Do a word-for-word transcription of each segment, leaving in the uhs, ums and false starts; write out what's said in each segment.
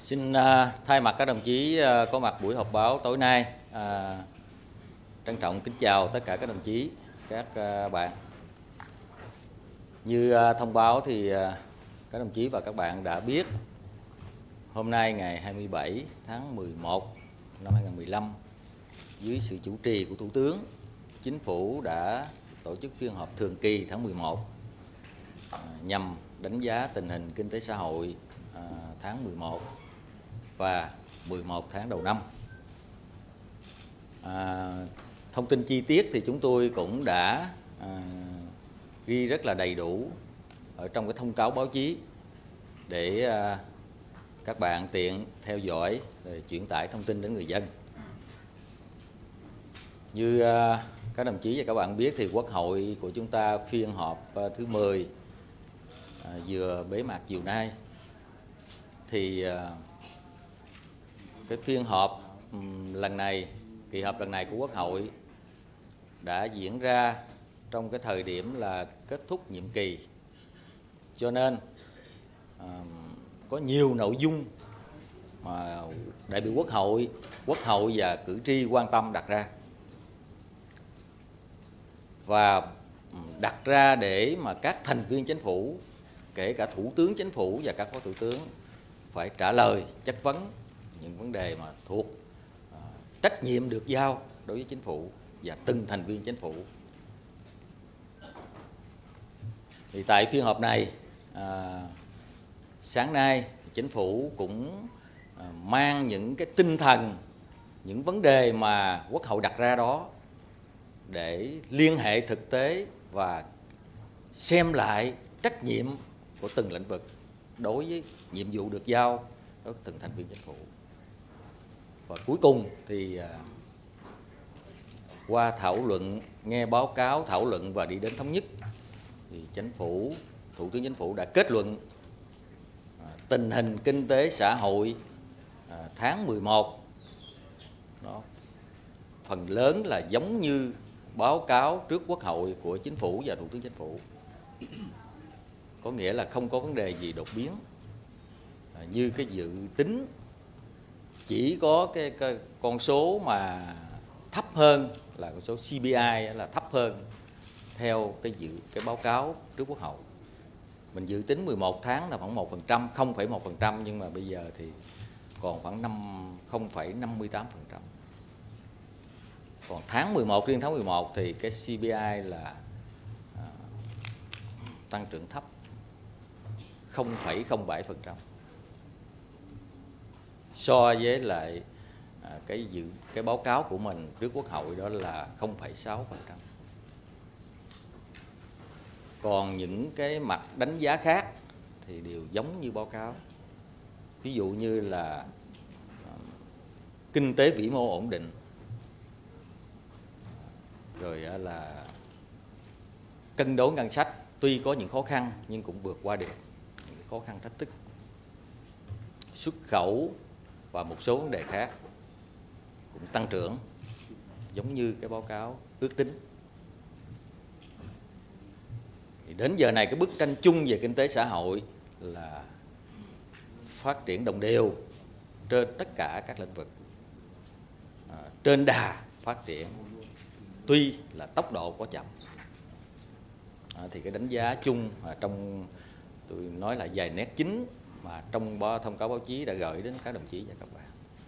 Xin uh, thay mặt các đồng chí uh, có mặt buổi họp báo tối nay, uh, trân trọng kính chào tất cả các đồng chí, các uh, bạn. Như uh, thông báo thì uh, các đồng chí và các bạn đã biết, hôm nay ngày hai mươi bảy tháng mười một năm hai nghìn không trăm mười lăm, dưới sự chủ trì của Thủ tướng, Chính phủ đã tổ chức phiên họp thường kỳ tháng mười một uh, nhằm đánh giá tình hình kinh tế xã hội uh, tháng mười một và mười một tháng đầu năm. À, thông tin chi tiết thì chúng tôi cũng đã à, ghi rất là đầy đủ ở trong cái thông cáo báo chí để à, các bạn tiện theo dõi rồi chuyển tải thông tin đến người dân. Như à, các đồng chí và các bạn biết thì Quốc hội của chúng ta phiên họp à, thứ mười à, vừa bế mạc chiều nay. Thì à, cái phiên họp lần này, kỳ họp lần này của Quốc hội đã diễn ra trong cái thời điểm là kết thúc nhiệm kỳ, cho nên uh, có nhiều nội dung mà đại biểu Quốc hội, Quốc hội và cử tri quan tâm đặt ra, và đặt ra để mà các thành viên chính phủ, kể cả Thủ tướng Chính phủ và các Phó Thủ tướng phải trả lời chất vấn những vấn đề mà thuộc uh, trách nhiệm được giao đối với Chính phủ và từng thành viên Chính phủ. Thì tại phiên họp này, uh, sáng nay Chính phủ cũng uh, mang những cái tinh thần, những vấn đề mà Quốc hội đặt ra đó để liên hệ thực tế và xem lại trách nhiệm của từng lĩnh vực đối với nhiệm vụ được giao đối với từng thành viên Chính phủ. Và cuối cùng thì qua thảo luận, nghe báo cáo, thảo luận và đi đến thống nhất, thì Chính phủ, Thủ tướng Chính phủ đã kết luận tình hình kinh tế xã hội tháng mười một đó, phần lớn là giống như báo cáo trước Quốc hội của Chính phủ và Thủ tướng Chính phủ. Có nghĩa là không có vấn đề gì đột biến, như cái dự tính, chỉ có cái, cái con số mà thấp hơn là con số xê pê i là thấp hơn theo cái dự cái báo cáo trước Quốc hội. Mình dự tính mười một tháng là khoảng một phần trăm, không phẩy một phần trăm, nhưng mà bây giờ thì còn khoảng không phẩy năm mươi tám phần trăm. Còn tháng mười một, riêng tháng mười một thì cái xê pê i là à, tăng trưởng thấp, không phẩy không bảy phần trăm. So với lại à, cái dự cái báo cáo của mình trước Quốc hội đó là không phẩy sáu phần trăm. Còn những cái mặt đánh giá khác thì đều giống như báo cáo. Ví dụ như là à, kinh tế vĩ mô ổn định, rồi là cân đối ngân sách tuy có những khó khăn nhưng cũng vượt qua được những khó khăn thách thức. Xuất khẩu và một số vấn đề khác cũng tăng trưởng giống như cái báo cáo ước tính. Thì đến giờ này cái bức tranh chung về kinh tế xã hội là phát triển đồng đều trên tất cả các lĩnh vực, à, trên đà phát triển, tuy là tốc độ có chậm. À, thì cái đánh giá chung à, trong tôi nói là vài nét chính mà trong thông cáo báo chí đã gửi đến các đồng chí và các bạn.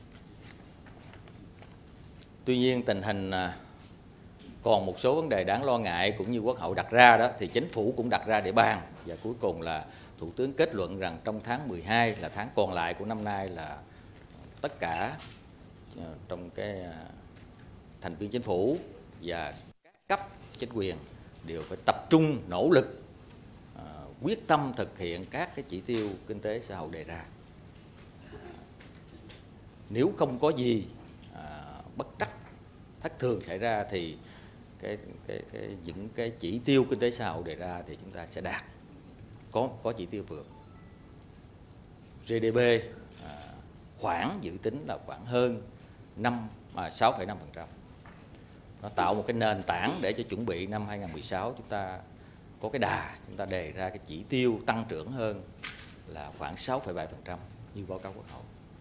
Tuy nhiên tình hình à, còn một số vấn đề đáng lo ngại cũng như Quốc hội đặt ra đó, thì Chính phủ cũng đặt ra để bàn, và cuối cùng là Thủ tướng kết luận rằng trong tháng mười hai là tháng còn lại của năm nay là tất cả à, trong cái à, thành viên Chính phủ và các cấp chính quyền đều phải tập trung nỗ lực à, quyết tâm thực hiện các cái chỉ tiêu kinh tế xã hội đề ra. Nếu không có gì à, bất trắc thất thường xảy ra thì cái, cái, cái, những cái chỉ tiêu kinh tế xã hội đề ra thì chúng ta sẽ đạt, có, có chỉ tiêu vượt. giê đê pê à, khoảng dự tính là khoảng hơn sáu phẩy năm phần trăm. Nó tạo một cái nền tảng để cho chuẩn bị năm hai nghìn không trăm mười sáu chúng ta có cái đà, chúng ta đề ra cái chỉ tiêu tăng trưởng hơn là khoảng sáu phẩy bảy phần trăm như báo cáo Quốc hội.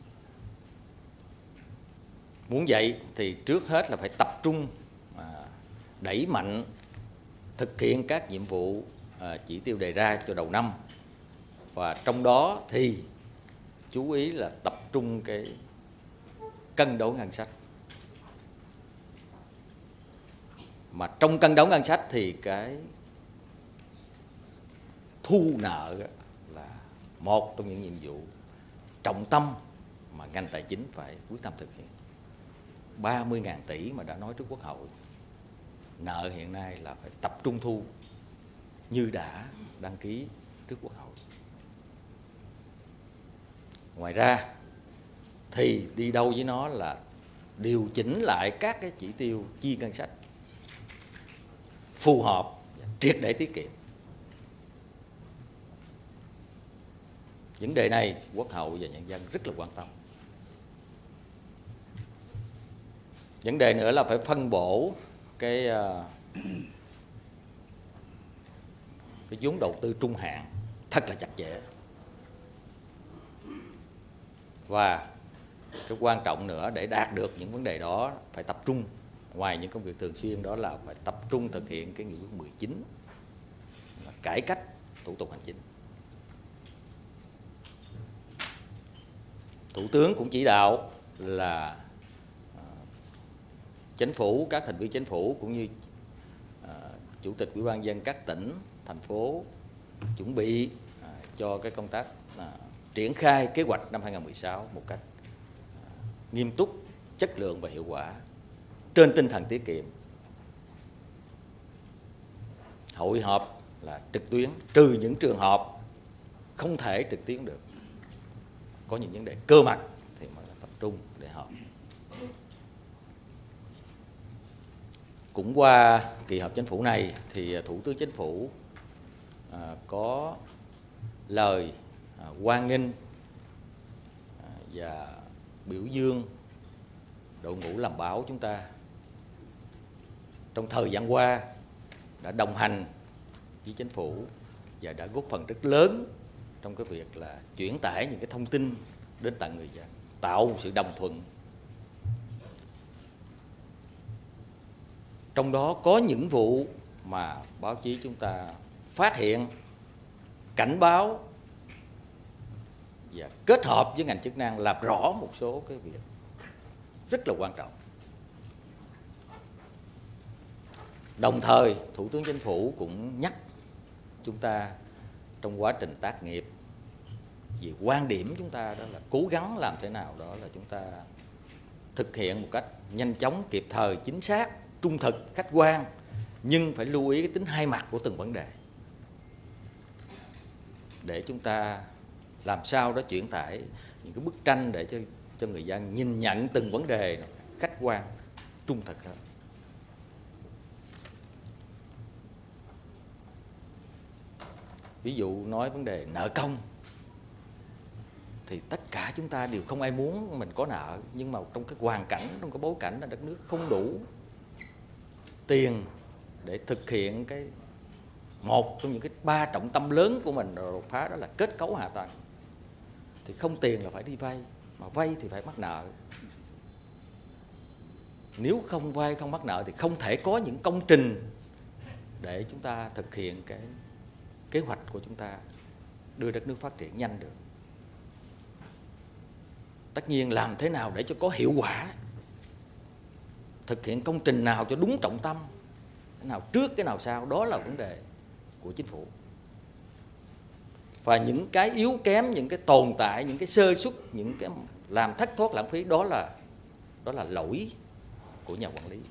Muốn vậy thì trước hết là phải tập trung à, đẩy mạnh thực hiện các nhiệm vụ à, chỉ tiêu đề ra cho đầu năm, và trong đó thì chú ý là tập trung cái cân đối ngân sách. Mà trong cân đối ngân sách thì cái thu nợ là một trong những nhiệm vụ trọng tâm mà ngành tài chính phải quyết tâm thực hiện. ba mươi ngàn tỷ mà đã nói trước Quốc hội, nợ hiện nay là phải tập trung thu như đã đăng ký trước Quốc hội. Ngoài ra thì đi đâu với nó là điều chỉnh lại các cái chỉ tiêu chi ngân sách phù hợp, triệt để tiết kiệm. Vấn đề này Quốc hội và nhân dân rất là quan tâm. Vấn đề nữa là phải phân bổ cái cái vốn đầu tư trung hạn thật là chặt chẽ. Và cái quan trọng nữa để đạt được những vấn đề đó phải tập trung, ngoài những công việc thường xuyên đó là phải tập trung thực hiện cái nghị quyết mười chín, cải cách thủ tục hành chính. Thủ tướng cũng chỉ đạo là Chính phủ, các thành viên Chính phủ cũng như uh, Chủ tịch Ủy ban nhân dân các tỉnh, thành phố chuẩn bị uh, cho cái công tác uh, triển khai kế hoạch năm hai không một sáu một cách uh, nghiêm túc, chất lượng và hiệu quả, trên tinh thần tiết kiệm. Hội họp là trực tuyến, trừ những trường hợp không thể trực tuyến được. Có những vấn đề cơ mặt thì mới tập trung để họp. Cũng qua kỳ họp Chính phủ này thì Thủ tướng Chính phủ à, có lời à, hoan nghênh à, và biểu dương đội ngũ làm báo chúng ta trong thời gian qua đã đồng hành với Chính phủ và đã góp phần rất lớn trong cái việc là chuyển tải những cái thông tin đến tận người dân, tạo sự đồng thuận. Trong đó có những vụ mà báo chí chúng ta phát hiện, cảnh báo và kết hợp với ngành chức năng làm rõ một số cái việc rất là quan trọng. Đồng thời, Thủ tướng Chính phủ cũng nhắc chúng ta trong quá trình tác nghiệp về quan điểm chúng ta đó là cố gắng làm thế nào đó là chúng ta thực hiện một cách nhanh chóng, kịp thời, chính xác, trung thực, khách quan, nhưng phải lưu ý cái tính hai mặt của từng vấn đề để chúng ta làm sao đó chuyển tải những cái bức tranh để cho cho người dân nhìn nhận từng vấn đề khách quan, trung thực hơn. Ví dụ nói vấn đề nợ công thì tất cả chúng ta đều không ai muốn mình có nợ, nhưng mà trong cái hoàn cảnh, trong cái bối cảnh là đất nước không đủ tiền để thực hiện cái một trong những cái ba trọng tâm lớn của mình đột phá, đó là kết cấu hạ tầng. Thì không tiền là phải đi vay, mà vay thì phải mắc nợ. Nếu không vay, không mắc nợ thì không thể có những công trình để chúng ta thực hiện cái kế hoạch của chúng ta đưa đất nước phát triển nhanh được. Tất nhiên làm thế nào để cho có hiệu quả, thực hiện công trình nào cho đúng trọng tâm, cái nào trước cái nào sau, đó là vấn đề của Chính phủ. Và những cái yếu kém, những cái tồn tại, những cái sơ suất, những cái làm thất thoát lãng phí, đó là đó là lỗi của nhà quản lý.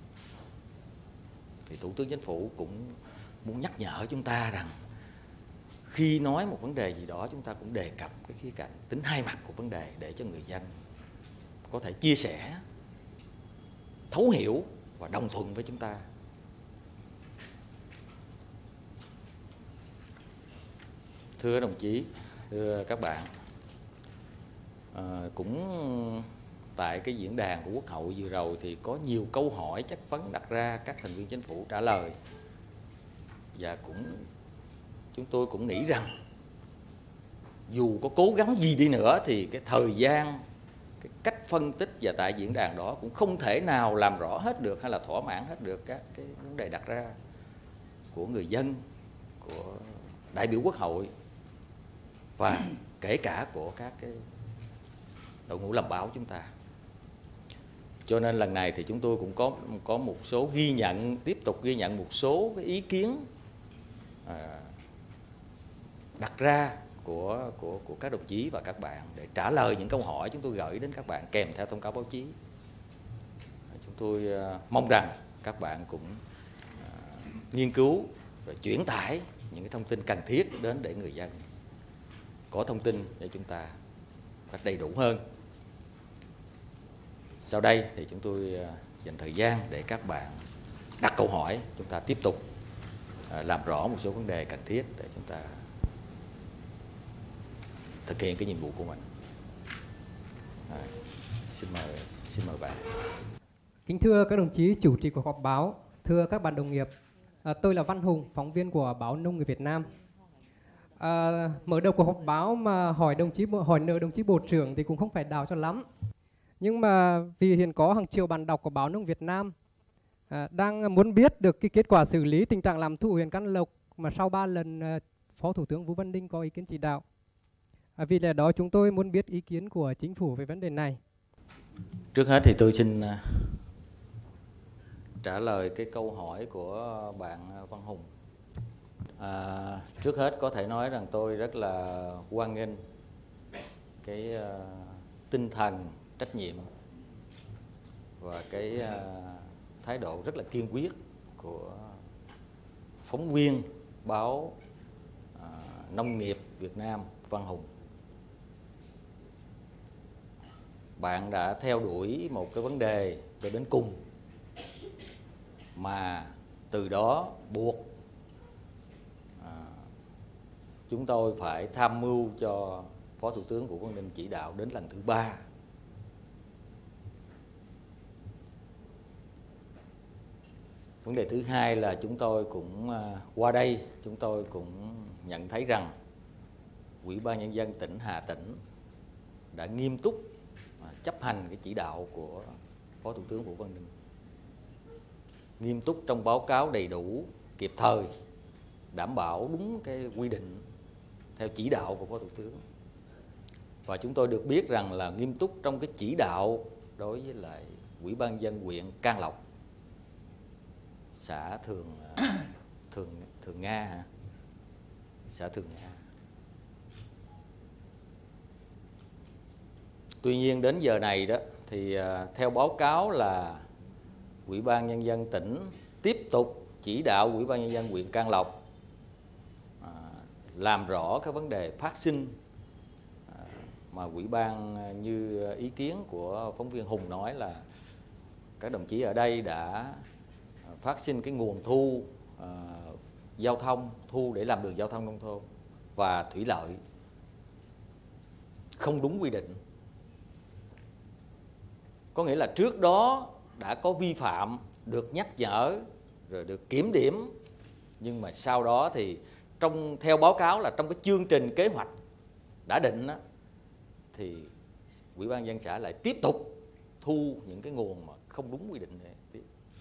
Thì Thủ tướng Chính phủ cũng muốn nhắc nhở chúng ta rằng khi nói một vấn đề gì đó, chúng ta cũng đề cập cái khía cạnh tính hai mặt của vấn đề để cho người dân có thể chia sẻ, thấu hiểu và đồng thuận với chúng ta. Thưa đồng chí, thưa các bạn, à, cũng tại cái diễn đàn của Quốc hội vừa rồi thì có nhiều câu hỏi chất vấn đặt ra, các thành viên Chính phủ trả lời. Và cũng chúng tôi cũng nghĩ rằng dù có cố gắng gì đi nữa thì cái thời gian, cái cách phân tích và tại diễn đàn đó cũng không thể nào làm rõ hết được hay là thỏa mãn hết được các cái vấn đề đặt ra của người dân, của đại biểu Quốc hội và kể cả của các cái đội ngũ làm báo chúng ta. Cho nên lần này thì chúng tôi cũng có có một số ghi nhận, tiếp tục ghi nhận một số cái ý kiến à, đặt ra của, của, của các đồng chí và các bạn để trả lời những câu hỏi chúng tôi gửi đến các bạn kèm theo thông cáo báo chí. Chúng tôi uh, mong rằng các bạn cũng uh, nghiên cứu và chuyển tải những cái thông tin cần thiết đến để người dân có thông tin để chúng ta cách đầy đủ hơn. Sau đây thì chúng tôi uh, dành thời gian để các bạn đặt câu hỏi, chúng ta tiếp tục uh, làm rõ một số vấn đề cần thiết để chúng ta thực hiện cái nhiệm vụ của mình. À, xin mời, xin mời bạn. Kính thưa các đồng chí chủ trì cuộc họp báo, thưa các bạn đồng nghiệp, à, tôi là Văn Hùng, phóng viên của báo Nông Người Việt Nam. À, mở đầu cuộc họp báo mà hỏi đồng chí hỏi nợ đồng chí Bộ trưởng thì cũng không phải đào cho lắm. Nhưng mà vì hiện có hàng triệu bạn đọc của báo Nông Việt Nam à, đang muốn biết được cái kết quả xử lý tình trạng làm thu huyện Can Lộc mà sau ba lần à, Phó Thủ tướng Vũ Văn Ninh có ý kiến chỉ đạo. À, vì lẽ đó chúng tôi muốn biết ý kiến của chính phủ về vấn đề này. Trước hết thì tôi xin uh, trả lời cái câu hỏi của bạn Văn Hùng. À, trước hết có thể nói rằng tôi rất là hoan nghênh cái uh, tinh thần trách nhiệm và cái uh, thái độ rất là kiên quyết của phóng viên báo uh, Nông nghiệp Việt Nam Văn Hùng. Bạn đã theo đuổi một cái vấn đề cho đến cùng mà từ đó buộc à, chúng tôi phải tham mưu cho Phó Thủ tướng Vũ Văn Ninh chỉ đạo đến lần thứ ba. Vấn đề thứ hai là chúng tôi cũng à, qua đây chúng tôi cũng nhận thấy rằng Ủy ban Nhân dân tỉnh Hà Tĩnh đã nghiêm túc chấp hành cái chỉ đạo của Phó Thủ tướng Vũ Văn Ninh, nghiêm túc trong báo cáo đầy đủ, kịp thời, đảm bảo đúng cái quy định theo chỉ đạo của Phó Thủ tướng. Và chúng tôi được biết rằng là nghiêm túc trong cái chỉ đạo đối với lại Ủy ban dân huyện Can Lộc, xã Thường Thường Thường Nga hả? Xã Thường Nga. Tuy nhiên đến giờ này đó thì uh, theo báo cáo là Ủy ban Nhân dân tỉnh tiếp tục chỉ đạo Ủy ban Nhân dân huyện Can Lộc uh, làm rõ các vấn đề phát sinh uh, mà Ủy ban uh, như ý kiến của phóng viên Hùng nói là các đồng chí ở đây đã uh, phát sinh cái nguồn thu uh, giao thông, thu để làm đường giao thông nông thôn và thủy lợi không đúng quy định. Có nghĩa là trước đó đã có vi phạm, được nhắc nhở, rồi được kiểm điểm. Nhưng mà sau đó thì trong theo báo cáo là trong cái chương trình kế hoạch đã định đó, thì Ủy ban dân xã lại tiếp tục thu những cái nguồn mà không đúng quy định này.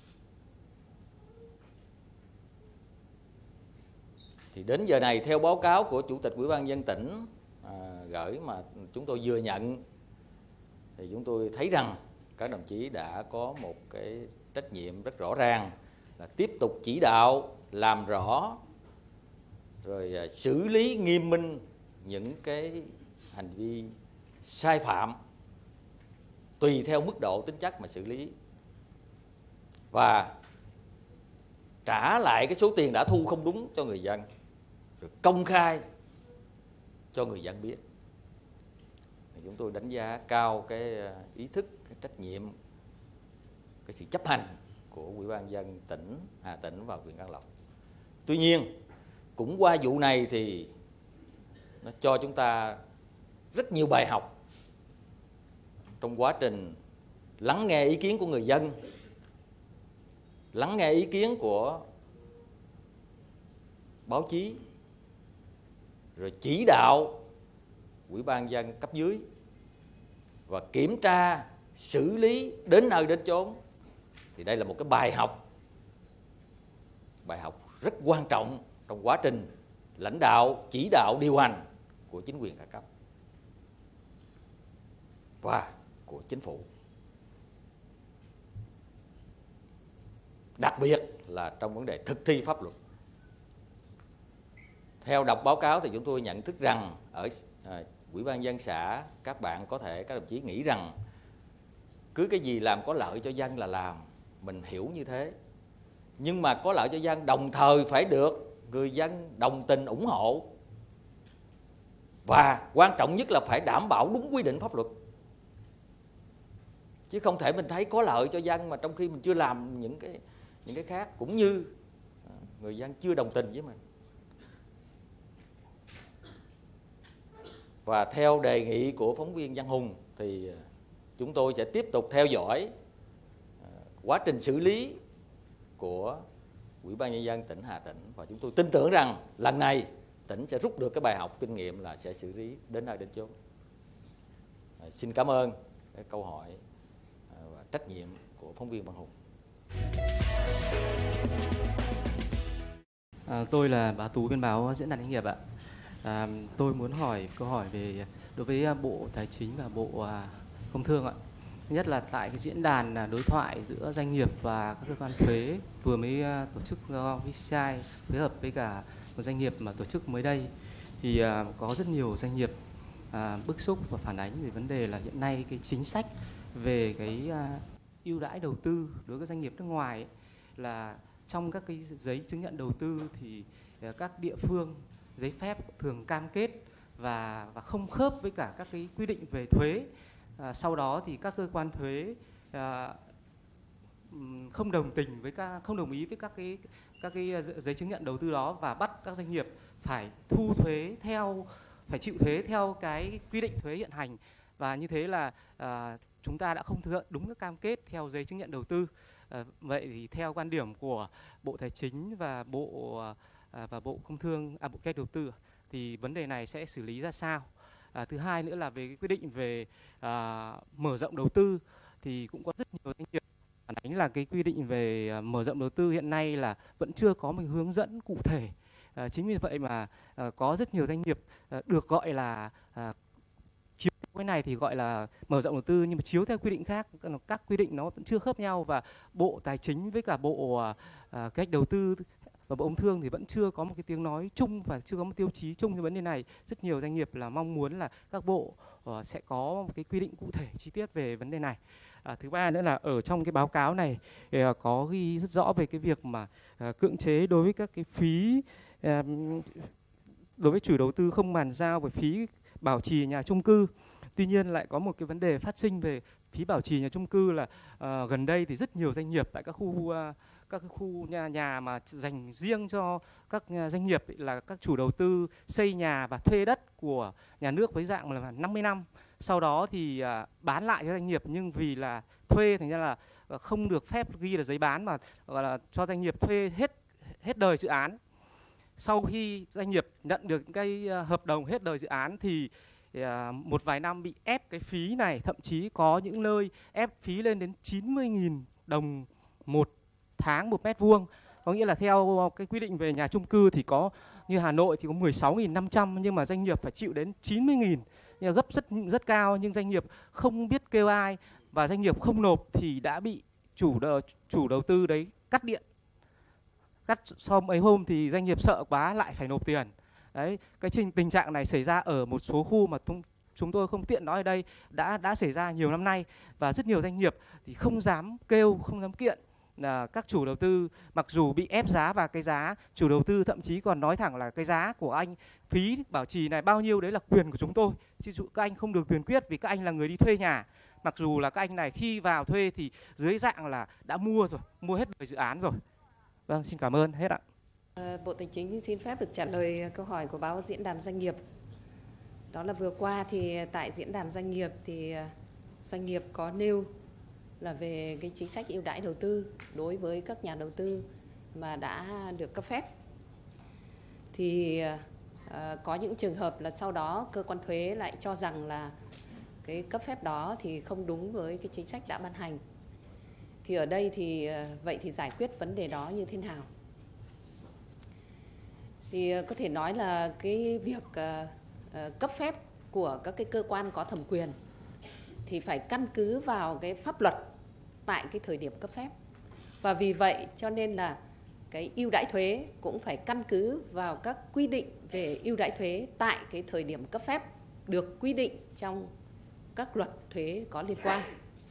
Thì đến giờ này theo báo cáo của Chủ tịch Ủy ban dân tỉnh à, gửi mà chúng tôi vừa nhận, thì chúng tôi thấy rằng các đồng chí đã có một cái trách nhiệm rất rõ ràng là tiếp tục chỉ đạo, làm rõ, rồi xử lý nghiêm minh những cái hành vi sai phạm tùy theo mức độ tính chất mà xử lý, và trả lại cái số tiền đã thu không đúng cho người dân, rồi công khai cho người dân biết. Chúng tôi đánh giá cao cái ý thức, cái trách nhiệm, cái sự chấp hành của Ủy ban dân tỉnh Hà Tĩnh và huyện Can Lộc. Tuy nhiên, cũng qua vụ này thì nó cho chúng ta rất nhiều bài học trong quá trình lắng nghe ý kiến của người dân, lắng nghe ý kiến của báo chí, rồi chỉ đạo Ủy ban dân cấp dưới và kiểm tra, xử lý đến nơi đến chốn. Thì đây là một cái bài học, bài học rất quan trọng trong quá trình lãnh đạo, chỉ đạo, điều hành của chính quyền các cấp và của chính phủ. Đặc biệt là trong vấn đề thực thi pháp luật. Theo đọc báo cáo thì chúng tôi nhận thức rằng ở à, Ủy ban nhân dân xã, các bạn có thể, các đồng chí nghĩ rằng cứ cái gì làm có lợi cho dân là làm, mình hiểu như thế. Nhưng mà có lợi cho dân đồng thời phải được người dân đồng tình ủng hộ. Và quan trọng nhất là phải đảm bảo đúng quy định pháp luật. Chứ không thể mình thấy có lợi cho dân mà trong khi mình chưa làm những cái những cái khác, cũng như người dân chưa đồng tình với mình. Và theo đề nghị của phóng viên Văn Hùng thì chúng tôi sẽ tiếp tục theo dõi quá trình xử lý của Ủy ban nhân dân tỉnh Hà Tĩnh, và chúng tôi tin tưởng rằng lần này tỉnh sẽ rút được cái bài học kinh nghiệm là sẽ xử lý đến nơi đến chốn. À, xin cảm ơn cái câu hỏi và trách nhiệm của phóng viên Văn Hùng. À, tôi là Bá Tú, biên báo Diễn đàn Doanh nghiệp ạ. À, tôi muốn hỏi câu hỏi về đối với Bộ Tài chính và Bộ Công Thương ạ. Thứ nhất là tại cái diễn đàn đối thoại giữa doanh nghiệp và các cơ quan thuế vừa mới tổ chức do vê xê i phối hợp với cả một doanh nghiệp mà tổ chức mới đây, thì uh, có rất nhiều doanh nghiệp uh, bức xúc và phản ánh về vấn đề là hiện nay cái chính sách về cái uh, ưu đãi đầu tư đối với doanh nghiệp nước ngoài ấy, là trong các cái giấy chứng nhận đầu tư thì uh, các địa phương giấy phép thường cam kết và và không khớp với cả các cái quy định về thuế. À, sau đó thì các cơ quan thuế à, không đồng tình với các không đồng ý với các cái các cái giấy chứng nhận đầu tư đó và bắt các doanh nghiệp phải thu thuế theo phải chịu thuế theo cái quy định thuế hiện hành, và như thế là à, chúng ta đã không thực hiện đúng các cam kết theo giấy chứng nhận đầu tư. À, vậy thì theo quan điểm của Bộ Tài chính và Bộ à, và Bộ Công Thương, à, Bộ Kế hoạch Đầu tư thì vấn đề này sẽ xử lý ra sao? À, thứ hai nữa là về cái quy định về à, mở rộng đầu tư thì cũng có rất nhiều doanh nghiệp phản ánh là cái quy định về à, mở rộng đầu tư hiện nay là vẫn chưa có một hướng dẫn cụ thể. À, chính vì vậy mà à, có rất nhiều doanh nghiệp à, được gọi là à, chiếu cái này thì gọi là mở rộng đầu tư, nhưng mà chiếu theo quy định khác, các quy định nó vẫn chưa khớp nhau, và Bộ Tài chính với cả Bộ à, à, Kế hoạch Đầu tư và Bộ Công Thương thì vẫn chưa có một cái tiếng nói chung và chưa có một tiêu chí chung về vấn đề này. Rất nhiều doanh nghiệp là mong muốn là các bộ uh, sẽ có một cái quy định cụ thể chi tiết về vấn đề này. À, thứ ba nữa là ở trong cái báo cáo này thì, uh, có ghi rất rõ về cái việc mà uh, cưỡng chế đối với các cái phí uh, đối với chủ đầu tư không bàn giao về phí bảo trì nhà chung cư. Tuy nhiên lại có một cái vấn đề phát sinh về phí bảo trì nhà chung cư là uh, gần đây thì rất nhiều doanh nghiệp tại các khu uh, các cái khu nhà, nhà mà dành riêng cho các doanh nghiệp ấy, là các chủ đầu tư xây nhà và thuê đất của nhà nước với dạng là năm mươi năm. Sau đó thì à, bán lại cho doanh nghiệp, nhưng vì là thuê thành ra là à, không được phép ghi là giấy bán mà gọi là cho doanh nghiệp thuê hết hết đời dự án. Sau khi doanh nghiệp nhận được cái à, hợp đồng hết đời dự án thì à, một vài năm bị ép cái phí này, thậm chí có những nơi ép phí lên đến chín mươi nghìn đồng một tháng một mét vuông. Có nghĩa là theo cái quy định về nhà chung cư thì có như Hà Nội thì có mười sáu nghìn năm trăm, nhưng mà doanh nghiệp phải chịu đến chín mươi nghìn, gấp rất rất cao, nhưng doanh nghiệp không biết kêu ai và doanh nghiệp không nộp thì đã bị chủ đầu, chủ đầu tư đấy cắt điện. Cắt sau mấy hôm thì doanh nghiệp sợ quá lại phải nộp tiền. Đấy, cái trình tình trạng này xảy ra ở một số khu mà tung, chúng tôi không tiện nói ở đây, đã đã xảy ra nhiều năm nay, và rất nhiều doanh nghiệp thì không dám kêu, không dám kiện là các chủ đầu tư, mặc dù bị ép giá, và cái giá chủ đầu tư thậm chí còn nói thẳng là cái giá của anh phí bảo trì này bao nhiêu đấy là quyền của chúng tôi, chứ các anh không được quyền quyết vì các anh là người đi thuê nhà. Mặc dù là các anh này khi vào thuê thì dưới dạng là đã mua rồi, mua hết đời dự án rồi. Vâng, xin cảm ơn, hết ạ. Bộ Tài chính xin phép được trả lời câu hỏi của báo Diễn đàn Doanh nghiệp. Đó là vừa qua thì tại Diễn đàn Doanh nghiệp thì doanh nghiệp có nêu là về cái chính sách ưu đãi đầu tư đối với các nhà đầu tư mà đã được cấp phép. Thì uh, có những trường hợp là sau đó cơ quan thuế lại cho rằng là cái cấp phép đó thì không đúng với cái chính sách đã ban hành. Thì ở đây thì vậy thì giải quyết vấn đề đó như thế nào? Thì có thể nói là cái việc uh, cấp phép của các cái cơ quan có thẩm quyền thì phải căn cứ vào cái pháp luật tại cái thời điểm cấp phép. Và vì vậy cho nên là cái ưu đãi thuế cũng phải căn cứ vào các quy định về ưu đãi thuế tại cái thời điểm cấp phép được quy định trong các luật thuế có liên quan.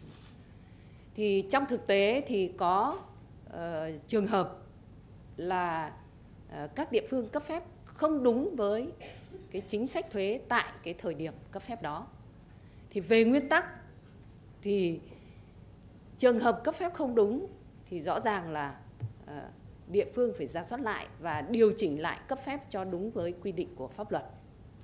Thì trong thực tế thì có uh, trường hợp là uh, các địa phương cấp phép không đúng với cái chính sách thuế tại cái thời điểm cấp phép đó. Thì về nguyên tắc thì trường hợp cấp phép không đúng thì rõ ràng là uh, địa phương phải rà soát lại và điều chỉnh lại cấp phép cho đúng với quy định của pháp luật.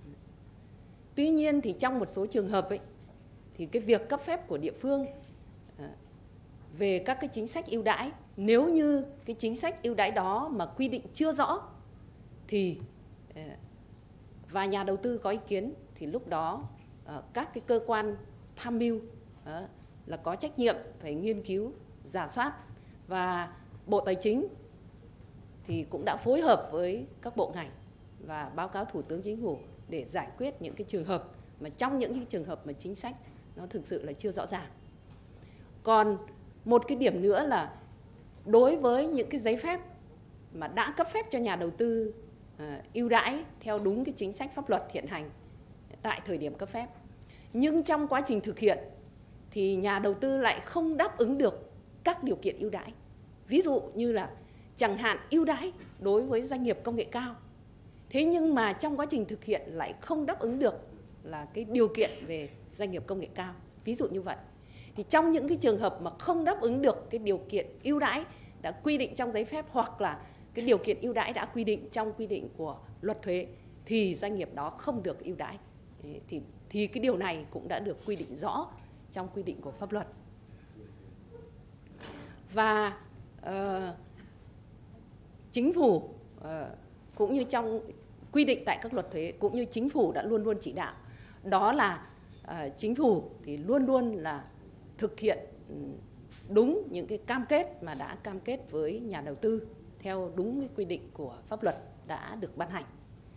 Tuy nhiên thì trong một số trường hợp ấy, thì cái việc cấp phép của địa phương uh, về các cái chính sách ưu đãi, nếu như cái chính sách ưu đãi đó mà quy định chưa rõ thì uh, và nhà đầu tư có ý kiến thì lúc đó uh, các cái cơ quan tham mưu uh, là có trách nhiệm phải nghiên cứu, rà soát, và Bộ Tài chính thì cũng đã phối hợp với các bộ ngành và báo cáo Thủ tướng Chính phủ để giải quyết những cái trường hợp mà trong những cái trường hợp mà chính sách nó thực sự là chưa rõ ràng. Còn một cái điểm nữa là đối với những cái giấy phép mà đã cấp phép cho nhà đầu tư uh, ưu đãi theo đúng cái chính sách pháp luật hiện hành tại thời điểm cấp phép, nhưng trong quá trình thực hiện thì nhà đầu tư lại không đáp ứng được các điều kiện ưu đãi. Ví dụ như là chẳng hạn ưu đãi đối với doanh nghiệp công nghệ cao, thế nhưng mà trong quá trình thực hiện lại không đáp ứng được là cái điều kiện về doanh nghiệp công nghệ cao. Ví dụ như vậy. Thì trong những cái trường hợp mà không đáp ứng được cái điều kiện ưu đãi đã quy định trong giấy phép, hoặc là cái điều kiện ưu đãi đã quy định trong quy định của luật thuế, thì doanh nghiệp đó không được ưu đãi. Thì, thì cái điều này cũng đã được quy định rõ trong quy định của pháp luật. Và uh, chính phủ uh, cũng như trong quy định tại các luật thuế, cũng như chính phủ đã luôn luôn chỉ đạo, đó là uh, chính phủ thì luôn luôn là thực hiện đúng những cái cam kết mà đã cam kết với nhà đầu tư theo đúng cái quy định của pháp luật đã được ban hành.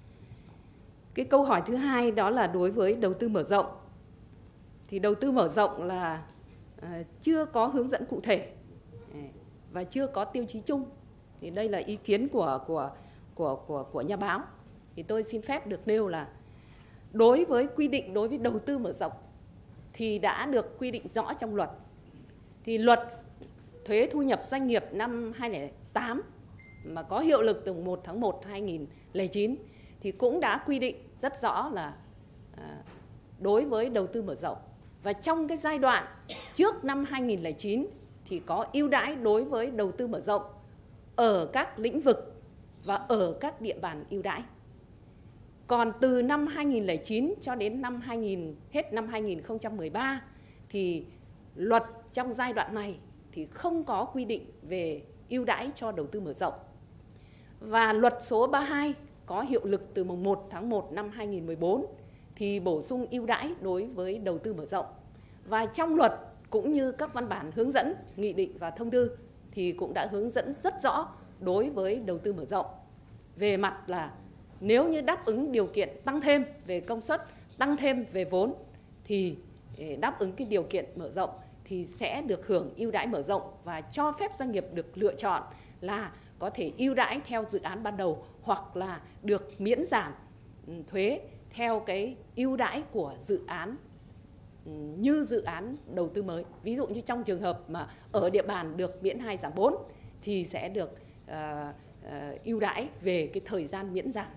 Cái câu hỏi thứ hai đó là đối với đầu tư mở rộng. Thì đầu tư mở rộng là uh, chưa có hướng dẫn cụ thể và chưa có tiêu chí chung. Thì đây là ý kiến của của của của của nhà báo. Thì tôi xin phép được nêu là đối với quy định đối với đầu tư mở rộng thì đã được quy định rõ trong luật. Thì luật thuế thu nhập doanh nghiệp năm hai nghìn không trăm lẻ tám mà có hiệu lực từ một tháng một năm hai nghìn không trăm lẻ chín thì cũng đã quy định rất rõ là à, đối với đầu tư mở rộng. Và trong cái giai đoạn trước năm hai nghìn không trăm lẻ chín thì có ưu đãi đối với đầu tư mở rộng ở các lĩnh vực và ở các địa bàn ưu đãi. Còn từ năm hai nghìn không trăm lẻ chín cho đến năm hai nghìn, hết năm hai nghìn không trăm mười ba thì luật trong giai đoạn này thì không có quy định về ưu đãi cho đầu tư mở rộng. Và luật số ba mươi hai có hiệu lực từ mùng một tháng một năm hai nghìn không trăm mười bốn thì bổ sung ưu đãi đối với đầu tư mở rộng. Và trong luật cũng như các văn bản hướng dẫn, nghị định và thông tư thì cũng đã hướng dẫn rất rõ đối với đầu tư mở rộng. Về mặt là nếu như đáp ứng điều kiện tăng thêm về công suất, tăng thêm về vốn thì đáp ứng cái điều kiện mở rộng thì sẽ được hưởng ưu đãi mở rộng và cho phép doanh nghiệp được lựa chọn là có thể ưu đãi theo dự án ban đầu hoặc là được miễn giảm thuế theo cái ưu đãi của dự án như dự án đầu tư mới. Ví dụ như trong trường hợp mà ở địa bàn được miễn hai giảm bốn thì sẽ được uh, uh, ưu đãi về cái thời gian miễn giảm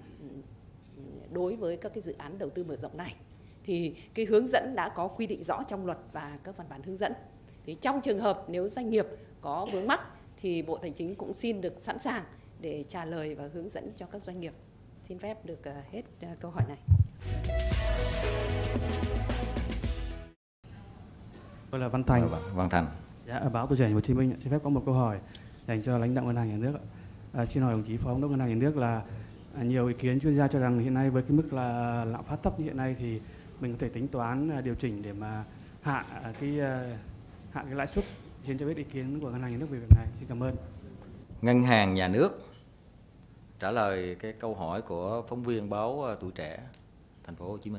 đối với các cái dự án đầu tư mở rộng này. Thì cái hướng dẫn đã có quy định rõ trong luật và các văn bản hướng dẫn. Thì trong trường hợp nếu doanh nghiệp có vướng mắc thì Bộ Tài chính cũng xin được sẵn sàng để trả lời và hướng dẫn cho các doanh nghiệp. Xin phép được uh, hết uh, câu hỏi này. Tôi là Văn Thành. Văn Thành. Dạ, ở báo Tuổi Trẻ Hồ Chí Minh xin phép có một câu hỏi dành cho lãnh đạo ngân hàng nhà nước. À, xin hỏi đồng chí Phó Giám đốc ngân hàng nhà nước là à, nhiều ý kiến chuyên gia cho rằng hiện nay với cái mức là lạm phát thấp như hiện nay thì mình có thể tính toán điều chỉnh để mà hạ cái hạ cái lãi suất. Xin cho biết ý kiến của Ngân hàng Nhà nước về việc này. Xin cảm ơn. Ngân hàng Nhà nước trả lời cái câu hỏi của phóng viên báo Tuổi Trẻ Thành phố Hồ Chí Minh.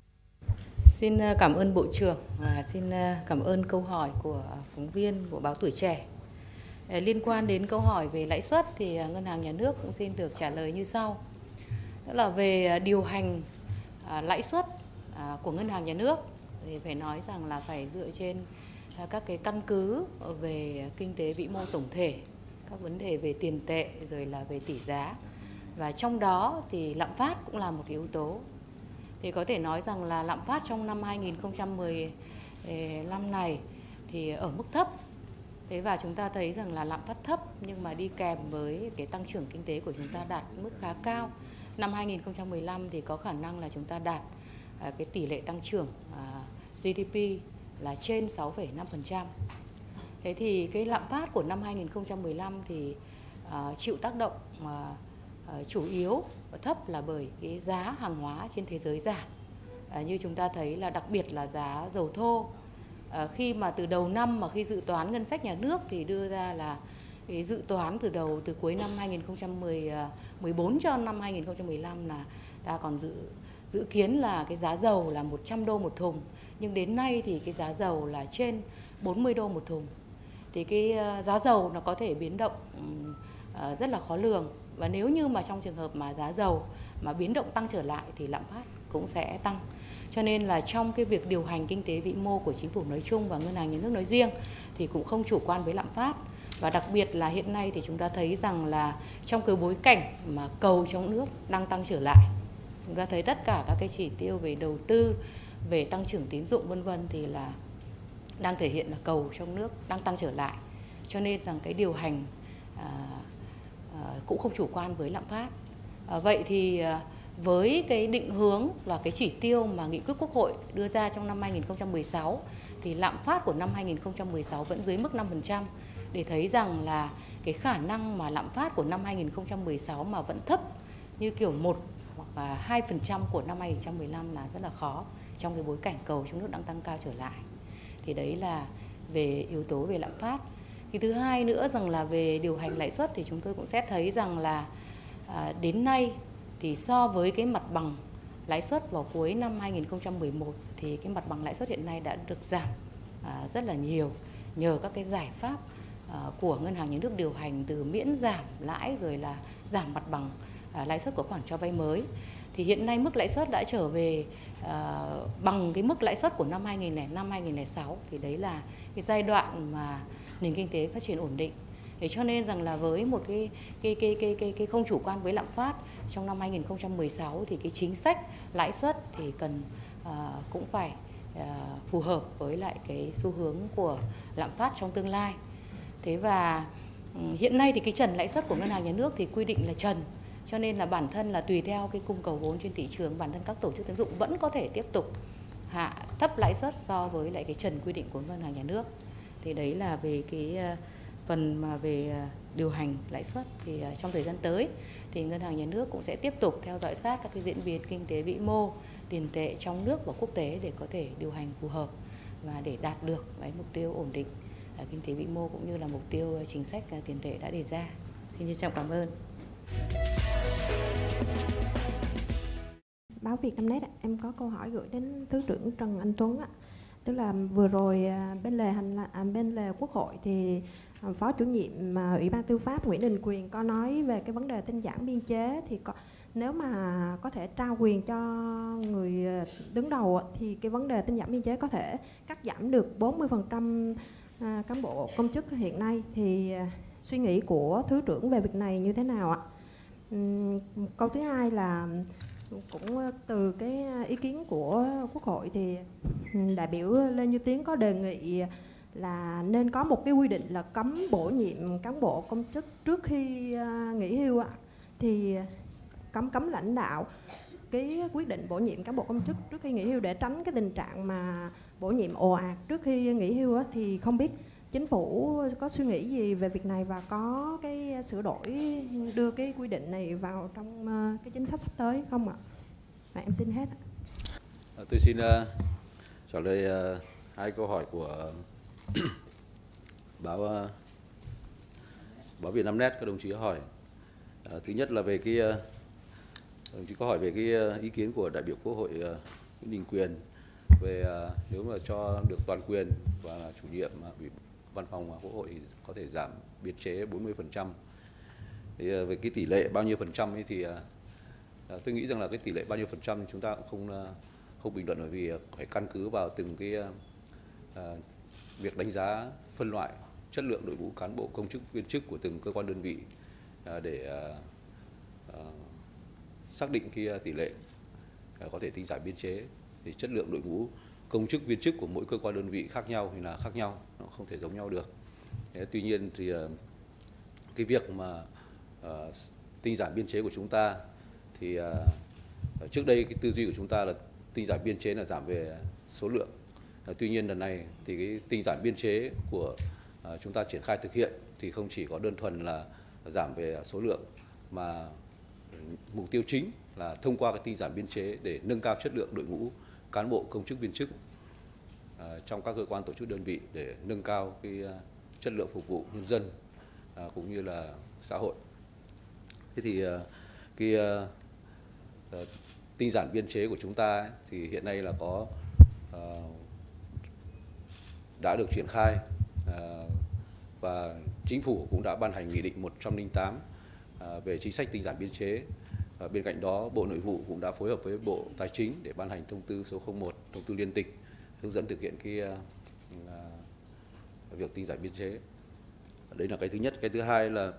Xin cảm ơn Bộ trưởng và xin cảm ơn câu hỏi của phóng viên của báo Tuổi Trẻ. Liên quan đến câu hỏi về lãi suất thì Ngân hàng Nhà nước cũng xin được trả lời như sau. Đó là về điều hành lãi suất của Ngân hàng Nhà nước thì phải nói rằng là phải dựa trên các cái căn cứ về kinh tế vĩ mô tổng thể, các vấn đề về tiền tệ rồi là về tỷ giá. Và trong đó thì lạm phát cũng là một cái yếu tố. Thì có thể nói rằng là lạm phát trong năm hai nghìn không trăm mười lăm này thì ở mức thấp. Thế và chúng ta thấy rằng là lạm phát thấp nhưng mà đi kèm với cái tăng trưởng kinh tế của chúng ta đạt mức khá cao. Năm hai nghìn không trăm mười lăm thì có khả năng là chúng ta đạt cái tỷ lệ tăng trưởng giê đê pê là trên sáu phẩy năm phần trăm. Thế thì cái lạm phát của năm hai nghìn không trăm mười lăm thì uh, chịu tác động uh, uh, chủ yếu và thấp là bởi cái giá hàng hóa trên thế giới giảm. Uh, như chúng ta thấy là đặc biệt là giá dầu thô. Uh, khi mà từ đầu năm mà khi dự toán ngân sách nhà nước thì đưa ra là cái dự toán từ đầu từ cuối năm hai nghìn không trăm mười bốn cho năm hai nghìn không trăm mười lăm là ta còn dự dự kiến là cái giá dầu là một trăm đô một thùng, nhưng đến nay thì cái giá dầu là trên bốn mươi đô một thùng. Thì cái giá dầu nó có thể biến động rất là khó lường, và nếu như mà trong trường hợp mà giá dầu mà biến động tăng trở lại thì lạm phát cũng sẽ tăng. Cho nên là trong cái việc điều hành kinh tế vĩ mô của chính phủ nói chung và Ngân hàng Nhà nước nói riêng thì cũng không chủ quan với lạm phát. Và đặc biệt là hiện nay thì chúng ta thấy rằng là trong cái bối cảnh mà cầu trong nước đang tăng trở lại, chúng ta thấy tất cả các cái chỉ tiêu về đầu tư, về tăng trưởng tín dụng vân vân thì là đang thể hiện là cầu trong nước đang tăng trở lại. Cho nên rằng cái điều hành à, à, cũng không chủ quan với lạm phát. À, vậy thì à, với cái định hướng và cái chỉ tiêu mà nghị quyết Quốc hội đưa ra trong năm hai nghìn không trăm mười sáu thì lạm phát của năm hai nghìn không trăm mười sáu vẫn dưới mức năm phần trăm, để thấy rằng là cái khả năng mà lạm phát của năm hai nghìn không trăm mười sáu mà vẫn thấp như kiểu một hoặc là hai phần trăm của năm hai nghìn không trăm mười lăm là rất là khó trong cái bối cảnh cầu trong nước đang tăng cao trở lại. Thì đấy là về yếu tố về lạm phát. Thì thứ hai nữa rằng là về điều hành lãi suất thì chúng tôi cũng sẽ thấy rằng là à, đến nay thì so với cái mặt bằng lãi suất vào cuối năm hai nghìn không trăm mười một thì cái mặt bằng lãi suất hiện nay đã được giảm à, rất là nhiều nhờ các cái giải pháp à, của Ngân hàng Nhà nước điều hành, từ miễn giảm lãi rồi là giảm mặt bằng à, lãi suất của khoản cho vay mới. Thì hiện nay mức lãi suất đã trở về à, bằng cái mức lãi suất của năm hai nghìn không trăm lẻ năm hai nghìn không trăm lẻ sáu, thì đấy là cái giai đoạn mà nền kinh tế phát triển ổn định. Thế cho nên rằng là với một cái cái cái cái cái, cái không chủ quan với lạm phát trong năm hai nghìn không trăm mười sáu thì cái chính sách lãi suất thì cần à, cũng phải à, phù hợp với lại cái xu hướng của lạm phát trong tương lai. Thế và hiện nay thì cái trần lãi suất của Ngân hàng Nhà nước thì quy định là trần. Cho nên là bản thân là tùy theo cái cung cầu vốn trên thị trường, bản thân các tổ chức tín dụng vẫn có thể tiếp tục hạ thấp lãi suất so với lại cái trần quy định của Ngân hàng Nhà nước. Thì đấy là về cái phần mà về điều hành lãi suất. Thì trong thời gian tới thì Ngân hàng Nhà nước cũng sẽ tiếp tục theo dõi sát các cái diễn biến kinh tế vĩ mô, tiền tệ trong nước và quốc tế để có thể điều hành phù hợp và để đạt được cái mục tiêu ổn định kinh tế vĩ mô cũng như là mục tiêu chính sách tiền tệ đã đề ra. Xin trân trọng cảm ơn. Báo Vietnamnet, em có câu hỏi gửi đến Thứ trưởng Trần Anh Tuấn ạ. Tức là vừa rồi bên lề hành bên lề Quốc hội thì Phó chủ nhiệm Ủy ban Tư pháp Nguyễn Đình Quyền có nói về cái vấn đề tinh giản biên chế, thì có, nếu mà có thể trao quyền cho người đứng đầu thì cái vấn đề tinh giản biên chế có thể cắt giảm được bốn mươi phần trăm cán bộ công chức hiện nay. Thì suy nghĩ của Thứ trưởng về việc này như thế nào ạ? Uhm, câu thứ hai là cũng từ cái ý kiến của Quốc hội thì đại biểu Lê Như Tiến có đề nghị là nên có một cái quy định là cấm bổ nhiệm cán bộ công chức trước khi nghỉ hưu ạ. Thì cấm cấm lãnh đạo cái quyết định bổ nhiệm cán bộ công chức trước khi nghỉ hưu để tránh cái tình trạng mà bổ nhiệm ồ ạt trước khi nghỉ hưu á, thì không biết Chính phủ có suy nghĩ gì về việc này và có cái sửa đổi đưa cái quy định này vào trong cái chính sách sắp tới không ạ? Và em xin hết. Tôi xin uh, trả lời uh, hai câu hỏi của báo uh, báo Vietnamnet. Các đồng chí hỏi uh, thứ nhất là về cái uh, đồng chí có hỏi về cái uh, ý kiến của đại biểu Quốc hội uh, Nguyễn Đình Quyền về uh, nếu mà cho được toàn quyền và là chủ nhiệm uh, văn phòng Quốc hội thì có thể giảm biên chế bốn mươi phần trăm. Thì uh, về cái tỷ lệ bao nhiêu phần trăm ấy thì uh, uh, tôi nghĩ rằng là cái tỷ lệ bao nhiêu phần trăm chúng ta cũng không uh, không bình luận, bởi vì phải căn cứ vào từng cái uh, việc đánh giá phân loại chất lượng đội ngũ cán bộ công chức viên chức của từng cơ quan đơn vị uh, để uh, uh, xác định cái tỷ lệ uh, có thể tinh giản biên chế. Thì chất lượng đội ngũ công chức viên chức của mỗi cơ quan đơn vị khác nhau thì là khác nhau, nó không thể giống nhau được. Thế, tuy nhiên thì uh, cái việc mà uh, tinh giản biên chế của chúng ta thì uh, trước đây cái tư duy của chúng ta là tinh giản biên chế là giảm về số lượng. À, tuy nhiên lần này thì cái tinh giản biên chế của à, chúng ta triển khai thực hiện thì không chỉ có đơn thuần là giảm về số lượng, mà mục tiêu chính là thông qua cái tinh giản biên chế để nâng cao chất lượng đội ngũ cán bộ công chức viên chức à, trong các cơ quan tổ chức đơn vị, để nâng cao cái à, chất lượng phục vụ nhân dân à, cũng như là xã hội. Thế thì à, cái à, à, tinh giản biên chế của chúng ta ấy, thì hiện nay là có uh, đã được triển khai uh, và chính phủ cũng đã ban hành nghị định một trăm lẻ tám uh, về chính sách tinh giản biên chế. Uh, bên cạnh đó Bộ Nội vụ cũng đã phối hợp với Bộ Tài chính để ban hành thông tư số không một, thông tư liên tịch hướng dẫn thực hiện cái uh, uh, việc tinh giản biên chế. Đấy là cái thứ nhất. Cái thứ hai là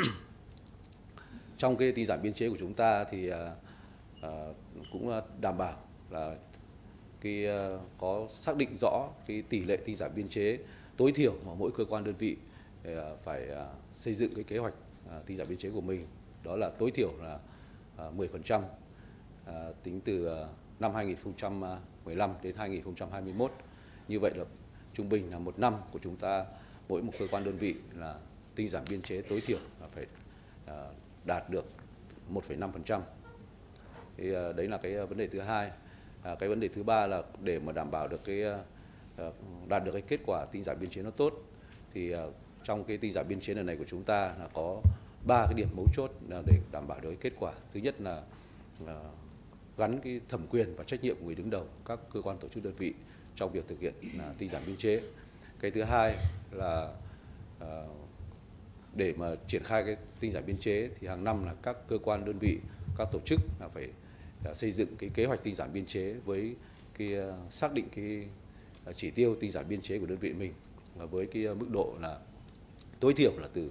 trong cái tinh giản biên chế của chúng ta thì uh, À, cũng đảm bảo là cái uh, có xác định rõ cái tỷ lệ tinh giản biên chế tối thiểu mà mỗi cơ quan đơn vị uh, phải uh, xây dựng cái kế hoạch uh, tinh giản biên chế của mình, đó là tối thiểu là uh, mười phần trăm uh, tính từ uh, năm hai nghìn không trăm mười lăm đến hai nghìn không trăm hai mươi mốt. Như vậy là trung bình là một năm của chúng ta, mỗi một cơ quan đơn vị là tinh giản biên chế tối thiểu là phải uh, đạt được một phẩy năm phần trăm. Thì đấy là cái vấn đề thứ hai. À, cái vấn đề thứ ba là để mà đảm bảo được cái đạt được cái kết quả tinh giản biên chế nó tốt, thì trong cái tinh giản biên chế lần này của chúng ta là có ba cái điểm mấu chốt để đảm bảo được cái kết quả. Thứ nhất là à, gắn cái thẩm quyền và trách nhiệm của người đứng đầu các cơ quan tổ chức đơn vị trong việc thực hiện à, tinh giản biên chế. Cái thứ hai là à, để mà triển khai cái tinh giản biên chế thì hàng năm là các cơ quan đơn vị, các tổ chức là phải xây dựng cái kế hoạch tinh giản biên chế với cái xác định cái chỉ tiêu tinh giản biên chế của đơn vị mình, và với cái mức độ là tối thiểu là từ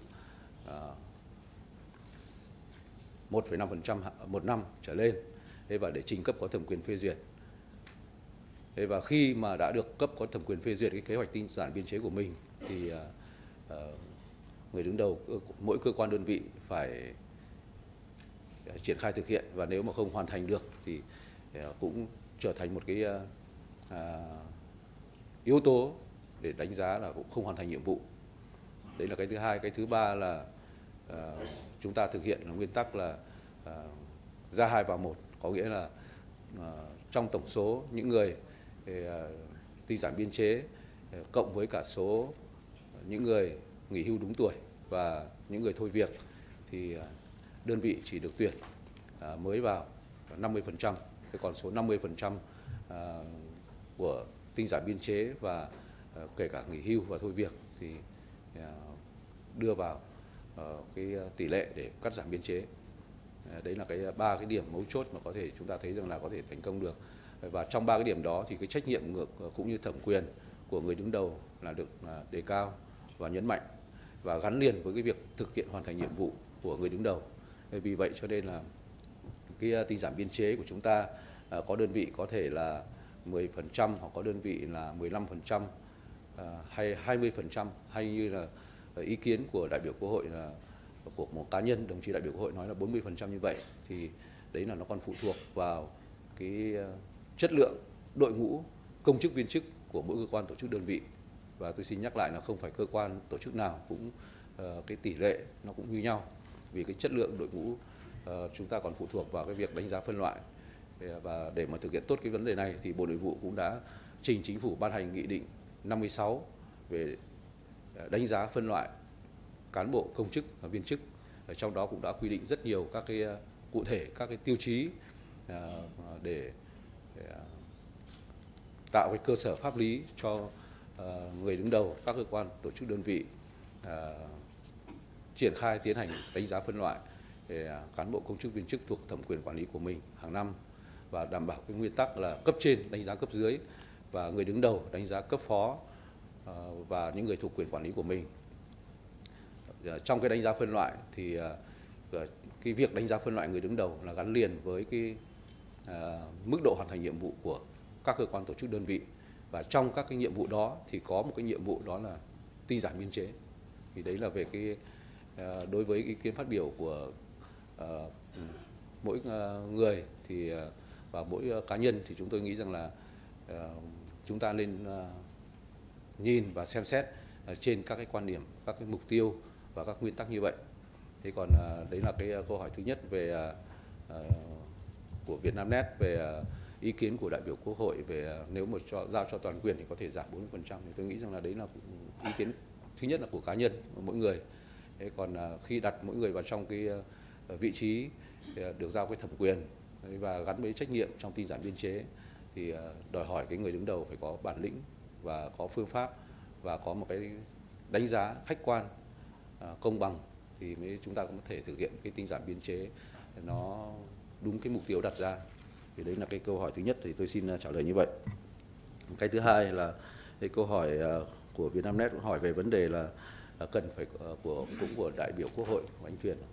một phẩy năm phần trăm một năm trở lên. Thế và để trình cấp có thẩm quyền phê duyệt. Thế và khi mà đã được cấp có thẩm quyền phê duyệt cái kế hoạch tinh giản biên chế của mình thì người đứng đầu mỗi cơ quan đơn vị phải triển khai thực hiện, và nếu mà không hoàn thành được thì cũng trở thành một cái à, yếu tố để đánh giá là cũng không hoàn thành nhiệm vụ. Đấy là cái thứ hai. Cái thứ ba là à, chúng ta thực hiện là nguyên tắc là à, ra hai vào một, có nghĩa là à, trong tổng số những người à, tinh giản biên chế à, cộng với cả số những người nghỉ hưu đúng tuổi và những người thôi việc thì à, đơn vị chỉ được tuyển à, mới vào năm mươi phần trăm, cái còn số năm mươi phần trăm à, của tinh giản biên chế và à, kể cả nghỉ hưu và thôi việc thì à, đưa vào à, cái tỷ lệ để cắt giảm biên chế. À, đấy là cái ba cái điểm mấu chốt mà có thể chúng ta thấy rằng là có thể thành công được. Và trong ba cái điểm đó thì cái trách nhiệm ngược cũng như thẩm quyền của người đứng đầu là được à, đề cao và nhấn mạnh, và gắn liền với cái việc thực hiện hoàn thành nhiệm vụ của người đứng đầu. Vì vậy cho nên là cái tinh giản biên chế của chúng ta à, có đơn vị có thể là mười phần trăm, hoặc có đơn vị là mười lăm phần trăm à, hay hai mươi phần trăm, hay như là ý kiến của đại biểu Quốc hội là của một cá nhân, đồng chí đại biểu Quốc hội nói là bốn mươi phần trăm như vậy, thì đấy là nó còn phụ thuộc vào cái chất lượng đội ngũ công chức viên chức của mỗi cơ quan tổ chức đơn vị. Và tôi xin nhắc lại là không phải cơ quan tổ chức nào cũng uh, cái tỷ lệ nó cũng như nhau, vì cái chất lượng đội ngũ uh, chúng ta còn phụ thuộc vào cái việc đánh giá phân loại. Và để mà thực hiện tốt cái vấn đề này thì Bộ Nội vụ cũng đã trình Chính phủ ban hành Nghị định năm mươi sáu về đánh giá phân loại cán bộ công chức và viên chức. Ở trong đó cũng đã quy định rất nhiều các cái cụ thể các cái tiêu chí để, để tạo cái cơ sở pháp lý cho người đứng đầu các cơ quan tổ chức đơn vị triển khai tiến hành đánh giá phân loại để cán bộ công chức viên chức thuộc thẩm quyền quản lý của mình hàng năm, và đảm bảo cái nguyên tắc là cấp trên đánh giá cấp dưới và người đứng đầu đánh giá cấp phó và những người thuộc quyền quản lý của mình. Trong cái đánh giá phân loại thì cái việc đánh giá phân loại người đứng đầu là gắn liền với cái mức độ hoàn thành nhiệm vụ của các cơ quan tổ chức đơn vị, và trong các cái nhiệm vụ đó thì có một cái nhiệm vụ đó là tinh giản biên chế. Thì đấy là về cái đối với ý kiến phát biểu của uh, mỗi người thì và mỗi cá nhân thì chúng tôi nghĩ rằng là uh, chúng ta nên uh, nhìn và xem xét uh, trên các cái quan điểm, các cái mục tiêu và các nguyên tắc như vậy. Thế còn uh, đấy là cái uh, câu hỏi thứ nhất về uh, uh, của Vietnamnet về uh, ý kiến của đại biểu Quốc hội về uh, nếu mà cho, giao cho toàn quyền thì có thể giảm bốn mươi phần trăm. Thì tôi nghĩ rằng là đấy là ý kiến thứ nhất là của cá nhân mỗi người. Thế còn uh, khi đặt mỗi người vào trong cái uh, vị trí uh, được giao cái thẩm quyền và gắn với trách nhiệm trong tinh giản biên chế thì uh, đòi hỏi cái người đứng đầu phải có bản lĩnh và có phương pháp và có một cái đánh giá khách quan, uh, công bằng thì mới chúng ta cũng có thể thực hiện cái tinh giản biên chế nó đúng cái mục tiêu đặt ra. Thì đấy là cái câu hỏi thứ nhất, thì tôi xin trả lời như vậy. Cái thứ hai là cái câu hỏi uh, của Vietnamnet cũng hỏi về vấn đề là uh, cần phải uh, của cũng của đại biểu Quốc hội của anh Thuyền,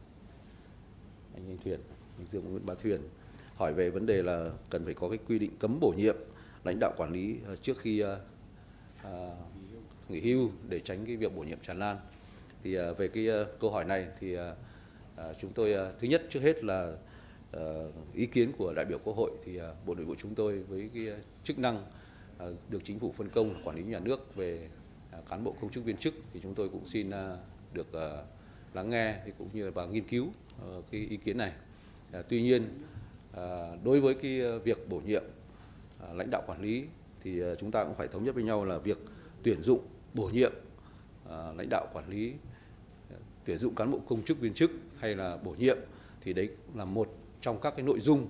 anh anh Thuyền, anh Dương Nguyễn Bá Thuyền hỏi về vấn đề là cần phải có cái quy định cấm bổ nhiệm lãnh đạo quản lý uh, trước khi uh, uh, nghỉ hưu để tránh cái việc bổ nhiệm tràn lan. Thì uh, về cái uh, câu hỏi này thì uh, uh, chúng tôi uh, thứ nhất trước hết là uh, ý kiến của đại biểu Quốc hội thì uh, Bộ Nội vụ chúng tôi với cái uh, chức năng uh, được Chính phủ phân công quản lý nhà nước về uh, cán bộ công chức viên chức thì chúng tôi cũng xin uh, được uh, lắng nghe thì cũng như và nghiên cứu uh, cái ý kiến này. Uh, tuy nhiên uh, đối với cái uh, việc bổ nhiệm uh, lãnh đạo quản lý thì uh, chúng ta cũng phải thống nhất với nhau là việc tuyển dụng bổ nhiệm uh, lãnh đạo quản lý, uh, tuyển dụng cán bộ công chức viên chức hay là bổ nhiệm thì đấy là một trong các cái nội dung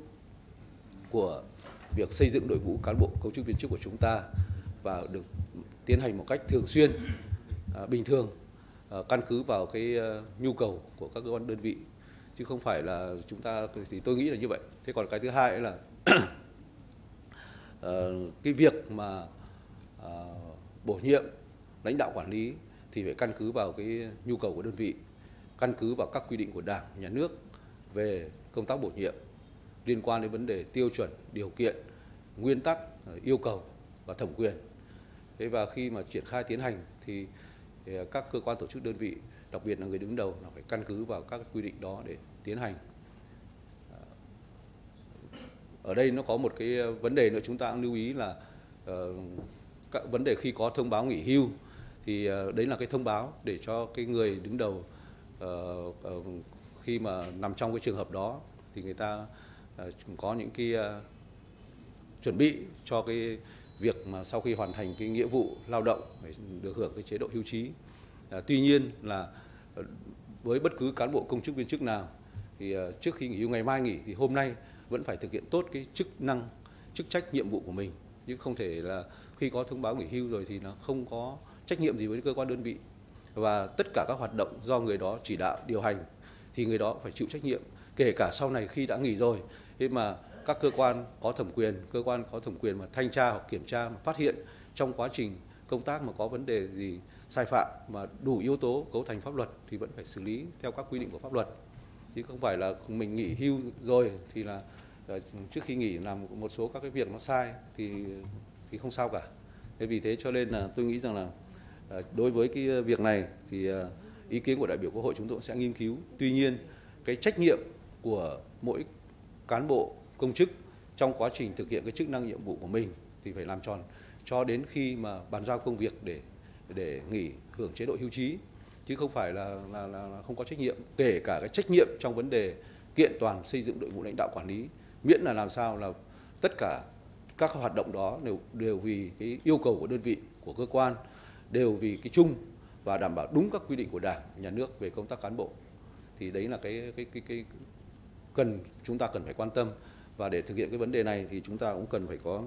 của việc xây dựng đội ngũ cán bộ công chức viên chức của chúng ta và được tiến hành một cách thường xuyên, uh, bình thường, uh, căn cứ vào cái uh, nhu cầu của các cơ quan đơn vị chứ không phải là chúng ta, thì tôi nghĩ là như vậy. Thế còn cái thứ hai là uh, cái việc mà uh, bổ nhiệm lãnh đạo quản lý thì phải căn cứ vào cái nhu cầu của đơn vị, căn cứ vào các quy định của Đảng, Nhà nước về công tác bổ nhiệm liên quan đến vấn đề tiêu chuẩn, điều kiện, nguyên tắc, yêu cầu và thẩm quyền. Thế và khi mà triển khai tiến hành thì, thì các cơ quan tổ chức đơn vị, đặc biệt là người đứng đầu, là phải căn cứ vào các quy định đó để tiến hành. Ở đây nó có một cái vấn đề nữa chúng ta cũng lưu ý là uh, các vấn đề khi có thông báo nghỉ hưu thì uh, đấy là cái thông báo để cho cái người đứng đầu uh, uh, khi mà nằm trong cái trường hợp đó thì người ta uh, có những cái uh, chuẩn bị cho cái việc mà sau khi hoàn thành cái nghĩa vụ lao động phải được hưởng cái chế độ hưu trí. Uh, tuy nhiên là uh, với bất cứ cán bộ công chức viên chức nào thì uh, trước khi nghỉ hưu, ngày mai nghỉ thì hôm nay vẫn phải thực hiện tốt cái chức năng, chức trách, nhiệm vụ của mình, chứ không thể là khi có thông báo nghỉ hưu rồi thì nó không có trách nhiệm gì với cơ quan đơn vị, và tất cả các hoạt động do người đó chỉ đạo điều hành thì người đó phải chịu trách nhiệm, kể cả sau này khi đã nghỉ rồi. Thế mà các cơ quan có thẩm quyền, cơ quan có thẩm quyền mà thanh tra hoặc kiểm tra mà phát hiện trong quá trình công tác mà có vấn đề gì sai phạm mà đủ yếu tố cấu thành pháp luật thì vẫn phải xử lý theo các quy định của pháp luật, chứ không phải là mình nghỉ hưu rồi thì là trước khi nghỉ làm một số các cái việc nó sai thì thì không sao cả. Thế vì thế cho nên là tôi nghĩ rằng là đối với cái việc này thì ý kiến của đại biểu Quốc hội chúng tôi sẽ nghiên cứu. Tuy nhiên cái trách nhiệm của mỗi cán bộ công chức trong quá trình thực hiện cái chức năng nhiệm vụ của mình thì phải làm tròn cho đến khi mà bàn giao công việc để để nghỉ hưởng chế độ hưu trí, chứ không phải là, là, là, là không có trách nhiệm. Kể cả cái trách nhiệm trong vấn đề kiện toàn xây dựng đội ngũ lãnh đạo quản lý, miễn là làm sao là tất cả các hoạt động đó đều đều vì cái yêu cầu của đơn vị, của cơ quan, đều vì cái chung và đảm bảo đúng các quy định của Đảng, Nhà nước về công tác cán bộ. Thì đấy là cái cái cái cái cần chúng ta cần phải quan tâm, và để thực hiện cái vấn đề này thì chúng ta cũng cần phải có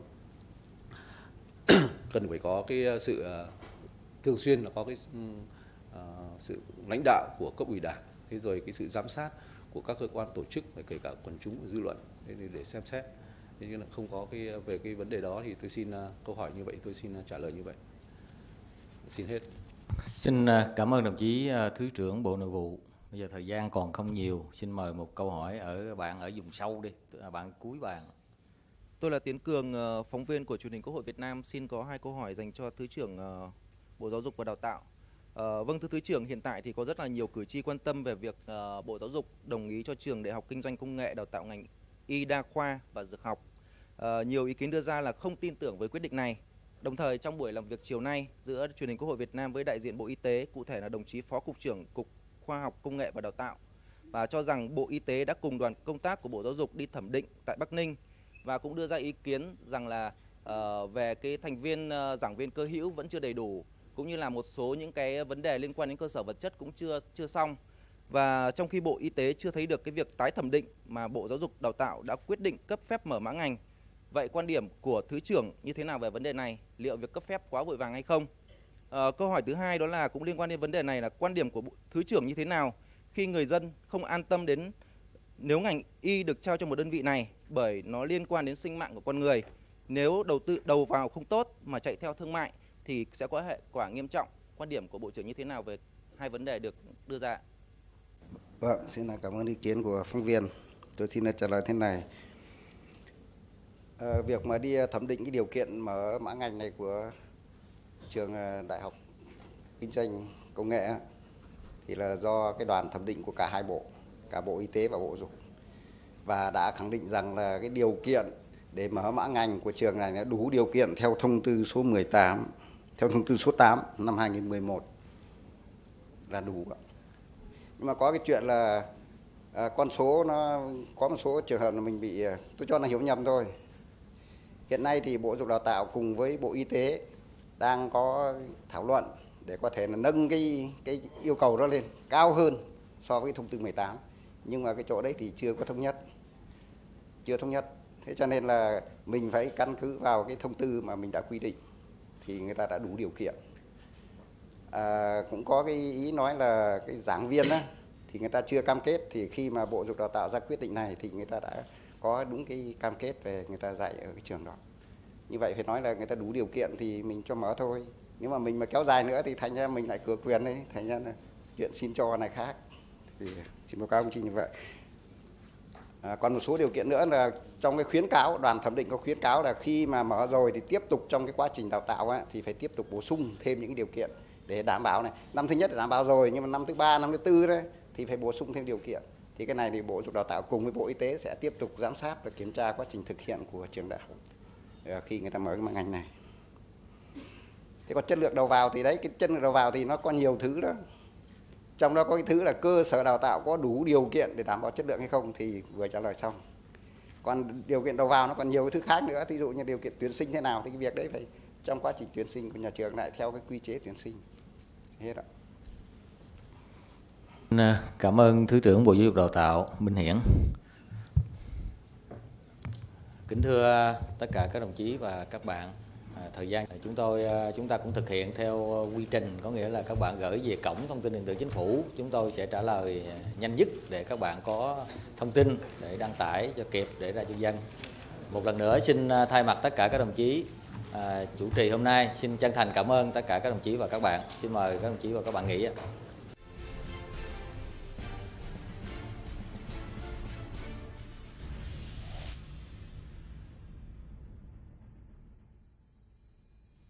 cần phải có cái sự uh, thường xuyên là có cái uh, sự lãnh đạo của cấp ủy Đảng, thế rồi cái sự giám sát của các cơ quan tổ chức, kể cả quần chúng và dư luận để, để xem xét. Thế nên là không có cái về cái vấn đề đó thì tôi xin uh, câu hỏi như vậy, tôi xin uh, trả lời như vậy. Xin hết. Xin uh, cảm ơn đồng chí uh, Thứ trưởng Bộ Nội vụ. Bây giờ thời gian còn không nhiều, xin mời một câu hỏi ở bạn ở vùng sâu đi, bạn cuối bàn. Tôi là Tiến Cường, phóng viên của Truyền hình Quốc hội Việt Nam, xin có hai câu hỏi dành cho Thứ trưởng Bộ Giáo dục và Đào tạo. À, vâng, thưa Thứ trưởng, hiện tại thì có rất là nhiều cử tri quan tâm về việc uh, Bộ Giáo dục đồng ý cho trường Đại học Kinh doanh Công nghệ đào tạo ngành y đa khoa và dược học. À, nhiều ý kiến đưa ra là không tin tưởng với quyết định này. Đồng thời trong buổi làm việc chiều nay giữa Truyền hình Quốc hội Việt Nam với đại diện Bộ Y tế, cụ thể là đồng chí Phó Cục trưởng Cục Khoa học Công nghệ và Đào tạo, và cho rằng Bộ Y tế đã cùng đoàn công tác của Bộ Giáo dục đi thẩm định tại Bắc Ninh, và cũng đưa ra ý kiến rằng là uh, về cái thành viên uh, giảng viên cơ hữu vẫn chưa đầy đủ, cũng như là một số những cái vấn đề liên quan đến cơ sở vật chất cũng chưa chưa xong. Và trong khi Bộ Y tế chưa thấy được cái việc tái thẩm định mà Bộ Giáo dục Đào tạo đã quyết định cấp phép mở mã ngành. Vậy quan điểm của Thứ trưởng như thế nào về vấn đề này? Liệu việc cấp phép quá vội vàng hay không? À, câu hỏi thứ hai đó là cũng liên quan đến vấn đề này là quan điểm của Bộ Thứ trưởng như thế nào khi người dân không an tâm đến nếu ngành y được trao cho một đơn vị này, bởi nó liên quan đến sinh mạng của con người. Nếu đầu tư đầu vào không tốt mà chạy theo thương mại thì sẽ có hệ quả nghiêm trọng. Quan điểm của Bộ trưởng như thế nào về hai vấn đề được đưa ra? Vâng, xin cảm ơn ý kiến của phóng viên. Tôi xin trả lời thế này. À, việc mà đi thẩm định cái điều kiện mở mã ngành này của trường Đại học Kinh doanh Công nghệ thì là do cái đoàn thẩm định của cả hai bộ, cả Bộ Y tế và Bộ Giáo dục, và đã khẳng định rằng là cái điều kiện để mở mã ngành của trường này là đủ điều kiện theo thông tư số mười tám, theo thông tư số tám năm hai nghìn không trăm mười một là đủ. Nhưng mà có cái chuyện là à, con số nó có một số trường hợp là mình bị, tôi cho là hiểu nhầm thôi. Hiện nay thì Bộ Giáo dục Đào tạo cùng với Bộ Y tế đang có thảo luận để có thể là nâng cái cái yêu cầu đó lên cao hơn so với thông tư mười tám, nhưng mà cái chỗ đấy thì chưa có thống nhất, chưa thống nhất. Thế cho nên là mình phải căn cứ vào cái thông tư mà mình đã quy định thì người ta đã đủ điều kiện. À, cũng có cái ý nói là cái giảng viên đó, thì người ta chưa cam kết, thì khi mà Bộ Giáo dục Đào tạo ra quyết định này thì người ta đã có đúng cái cam kết về người ta dạy ở cái trường đó. Như vậy phải nói là người ta đủ điều kiện thì mình cho mở thôi. Nếu mà mình mà kéo dài nữa thì thành ra mình lại cửa quyền đấy, thành ra là chuyện xin cho này khác. Thì xin báo cáo công chí như vậy. À, còn một số điều kiện nữa là trong cái khuyến cáo, đoàn thẩm định có khuyến cáo là khi mà mở rồi thì tiếp tục trong cái quá trình đào tạo á, thì phải tiếp tục bổ sung thêm những cái điều kiện để đảm bảo này. Năm thứ nhất là đảm bảo rồi, nhưng mà năm thứ ba, năm thứ tư đấy thì phải bổ sung thêm điều kiện. Thì cái này thì Bộ Giáo dục Đào tạo cùng với Bộ Y tế sẽ tiếp tục giám sát và kiểm tra quá trình thực hiện của trường đại học khi người ta mở cái ngành này. Thế còn chất lượng đầu vào thì đấy, cái chất lượng đầu vào thì nó có nhiều thứ đó. Trong đó có cái thứ là cơ sở đào tạo có đủ điều kiện để đảm bảo chất lượng hay không thì vừa trả lời xong. Còn điều kiện đầu vào nó còn nhiều cái thứ khác nữa, ví dụ như điều kiện tuyển sinh thế nào thì cái việc đấy phải trong quá trình tuyển sinh của nhà trường lại theo cái quy chế tuyển sinh. Hết ạ. Cảm ơn Thứ trưởng Bộ Giáo dục Đào tạo Minh Hiển. Kính thưa tất cả các đồng chí và các bạn, à, thời gian chúng tôi chúng ta cũng thực hiện theo quy trình, có nghĩa là các bạn gửi về cổng thông tin điện tử chính phủ, chúng tôi sẽ trả lời nhanh nhất để các bạn có thông tin để đăng tải cho kịp để ra cho dân. Một lần nữa xin thay mặt tất cả các đồng chí à, chủ trì hôm nay xin chân thành cảm ơn tất cả các đồng chí và các bạn. Xin mời các đồng chí và các bạn nghỉ.